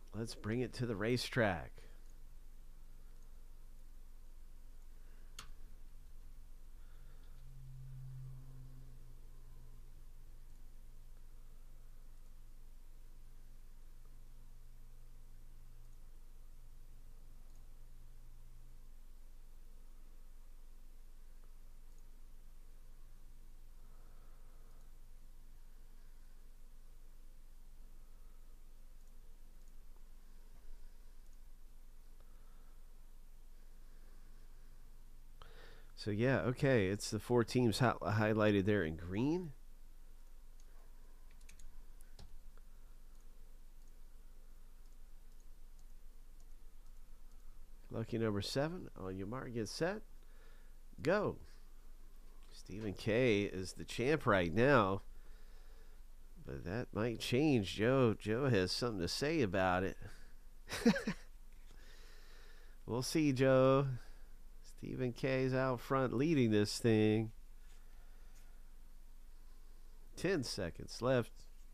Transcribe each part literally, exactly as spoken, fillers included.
Let's bring it to the racetrack. So yeah, okay, it's the four teams hi- highlighted there in green. Lucky number seven. On your mark, get set, go. Stephen K is the champ right now, but that might change. Joe, Joe has something to say about it. We'll see, Joe. Stephen K's out front leading this thing. Ten seconds left.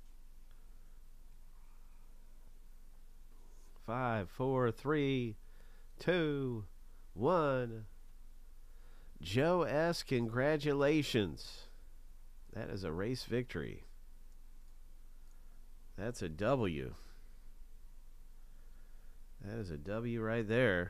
Five, four, three, two, one. Joe S., congratulations. That is a race victory. That's a W. That is a W right there.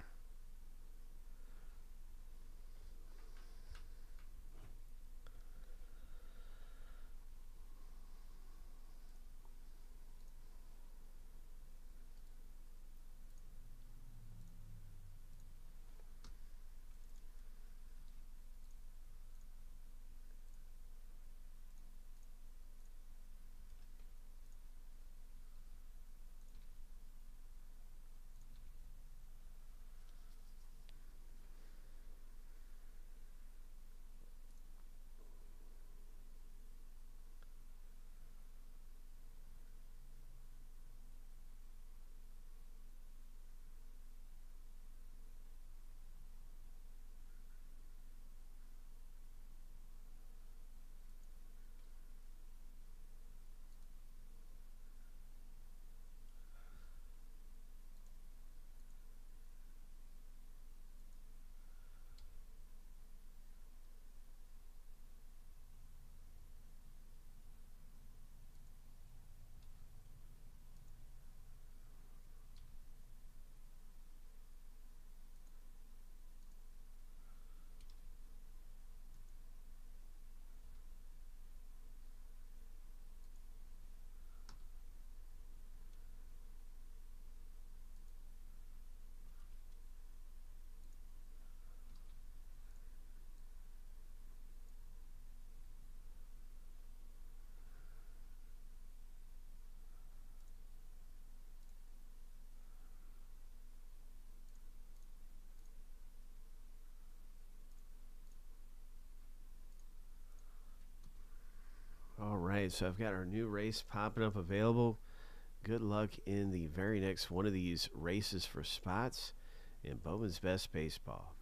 All right, so I've got our new race popping up available. Good luck in the very next one of these races for spots in Bowman's Best Baseball.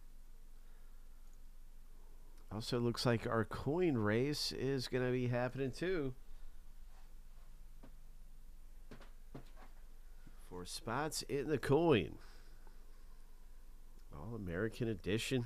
Also looks like our coin race is going to be happening too. For spots in the coin. All-American edition.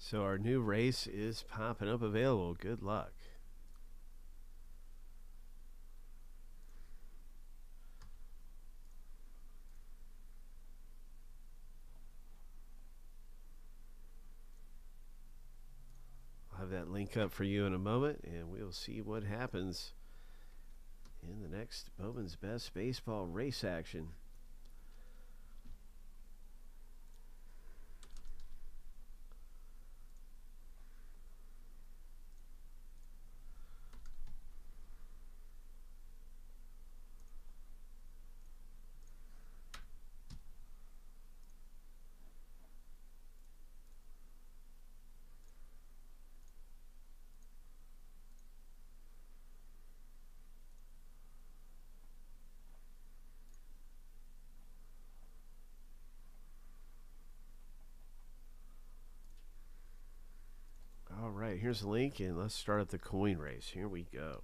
So our new race is popping up available. Good luck. I'll have that link up for you in a moment, and we'll see what happens in the next Bowman's Best Baseball race action. All right, here's the link, and let's start at the coin race. Here we go.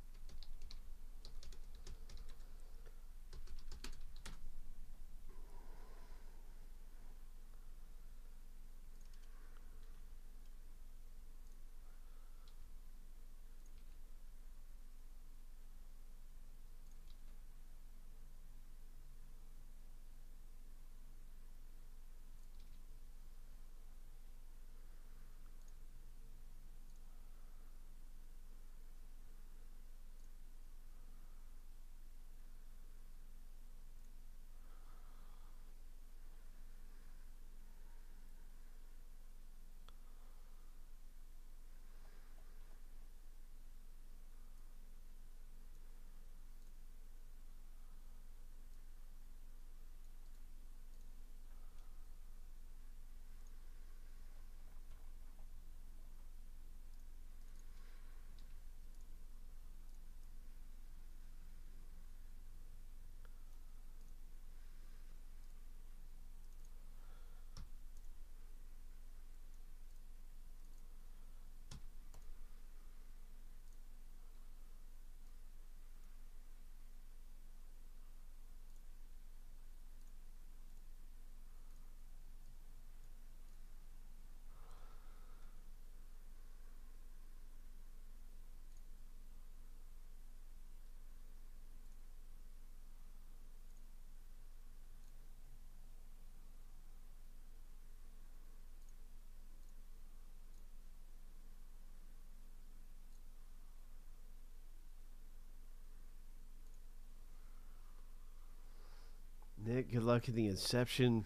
Nick, good luck in the Inception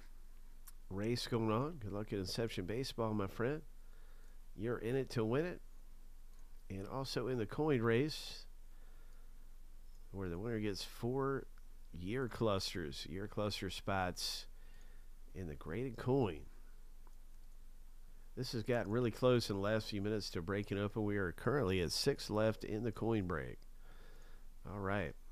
race going on. Good luck in Inception Baseball, my friend. You're in it to win it. And also in the coin race, where the winner gets four year clusters, year cluster spots in the graded coin. This has gotten really close in the last few minutes to breaking open. We are currently at six left in the coin break. All right.